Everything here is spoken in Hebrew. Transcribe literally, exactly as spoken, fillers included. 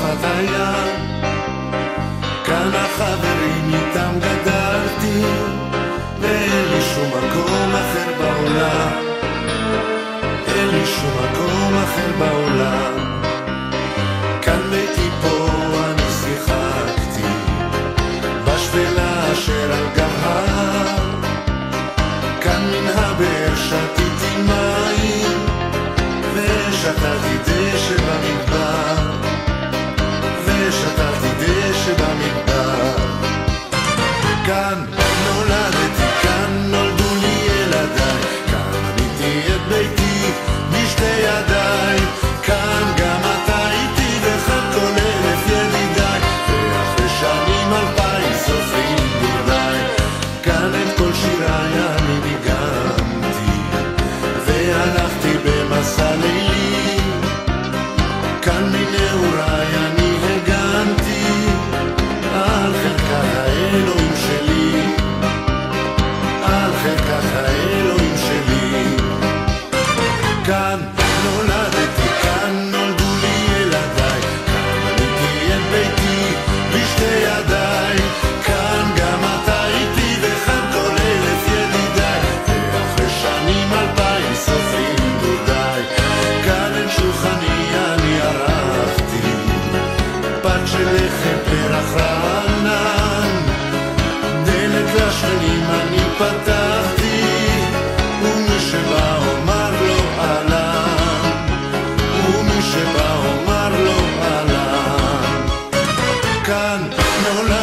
שפת הים. כאן החברים איתם גדלתי, ואין לי שום מקום אחר בעולם, אין לי שום מקום אחר בעולם. כאן ביתי פה אני שיחקתי, בשפלה אשר על גב ההר. כאן מן הבאר שתיתי מים, ושתתי דשא במדבר, ושתתי דשא במדבר. כאן נולדתי, כאן נולדו לי ילדיי, כאן בניתי את ביתי בשתי ידיי. כאן גם אתה איתי וכאן כל אלף ידידיי, ואחרי שנים אלפיים סופרים דורדיי. כאן את כל שיריי אני ניגנתי, והלכתי במסע לילי. כאן מנעוריי אני הגנתי על חלקת האלוהים שלי, על חלקת האלוהים שלי. כאן נולדתי, כאן נולדו לי ילדיי, כאן בניתי את ביתי בשתי ידיי. כאן גם אתה איתי וכאן כל אלף ידידיי, ואחרי שנים אלפיים סופרים דורדיי. כאן אין שולחני אני ערכתי, פת של לחם פרח רענן, דלת לשכנים אני פתחתי, ומי שבא אומר לו אהלן, ומי שבא אומר לו אהלן. כאן נולד